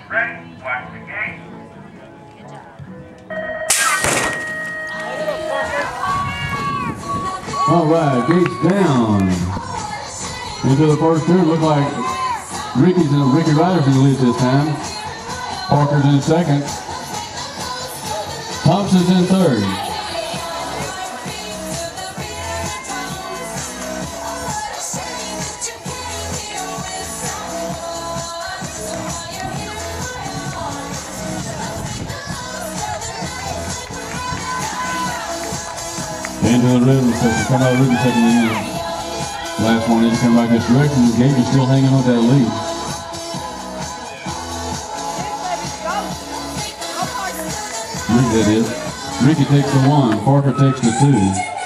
Ready, watch the gate. All right, gates down. Into the first turn. Look like Ricky Ryder's in the lead this time. Parker's in second. Thompson's in third. Into the rhythm section. Come out of the rhythm section again. Last one is come back this direction. The gate is still hanging on that lead. Ricky, that is. Ricky takes the 1. Parker takes the 2.